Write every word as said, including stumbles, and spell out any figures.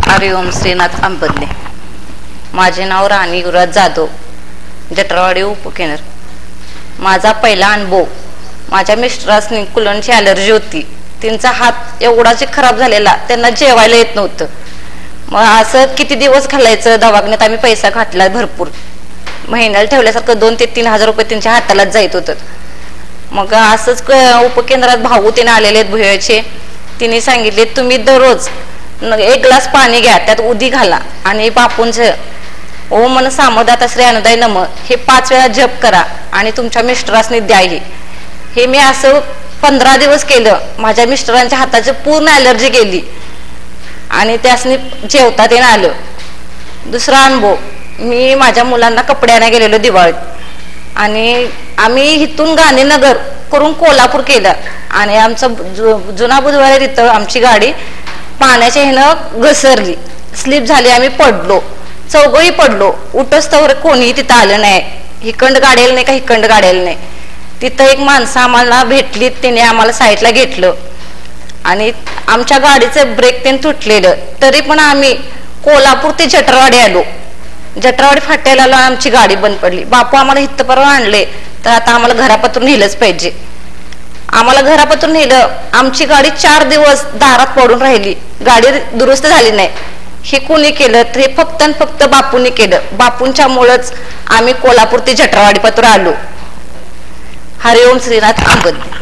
हरिओम श्रीनाथ अंबदले. माझे नाव राणी युवराज जाधव, जटरावाडी उपकेंद्र. माझा पहिला अनुभव, माझ्या मिस्टरासनी कुलनची ॲलर्जी होती. त्यांचा हात एवढाच खराब झालेला, त्यांना जेवायला येत नव्हतं. मग असं किती दिवस घालायचं, दवाखान्यात आम्ही पैसा घातला भरपूर. महिन्याला ठेवल्यासारखं दोन ते तीन हजार रुपये त्यांच्या हातालाच जायत होतं. मग असंच उपकेंद्रात भाऊ तिने आलेले आहेत भुयाचे. तिने सांगितले तुम्ही दररोज एक ग्लास पाणी घ्या, त्यात उदी घाला आणि बापूंचं ओ मन सामदात श्री अनुदाय नम हे पाच वेळा जप करा आणि तुमच्या मिस्टरासनी द्या. हे मी असं पंधरा दिवस केलं. माझ्या मिस्टरांच्या हाताची पूर्ण ॲलर्जी गेली आणि त्यासनी जेवता ते आलं. दुसरा अनुभव, मी माझ्या मुलांना कपडे आणायला गेलेलो दिवाळीत आणि आम्ही इथून गांधीनगर करून कोल्हापूर केलं आणि आमचं जुना बुधवार तिथं आमची गाडी पाण्याच्या ह्यानं घसरली, स्लिप झाली. आम्ही पडलो, चौघही पडलो. उठच तर कोणीही तिथं आलं नाही. हिकंड गाड्याला नाही का हिकंड गाड्याला नाही. तिथं एक माणसं आम्हाला भेटली, त्याने आम्हाला साईडला घेतलं आणि आमच्या गाडीचं ब्रेक त्याने तुटलेलं. तरी पण आम्ही कोल्हापूर ते जटरावाडी आलो. जटरावाडी फाट्याला आलो, आमची गाडी बंद पडली. बापू आम्हाला इथपर्यंत आणले, तर आता आम्हाला घरापातून नेलंच पाहिजे. आम्हाला घरापातून नेलं. आमची गाडी चार दिवस दारात पडून राहिली, गाडी दुरुस्त झाली नाही. हे कोणी केलं तर हे फक्त आणि फक्त बापूंनी केलं. बापूंच्या मुळेच आम्ही कोल्हापूर ते जटरावाडी पातूर आलो. हरिओम श्रीनाथ अंबदले.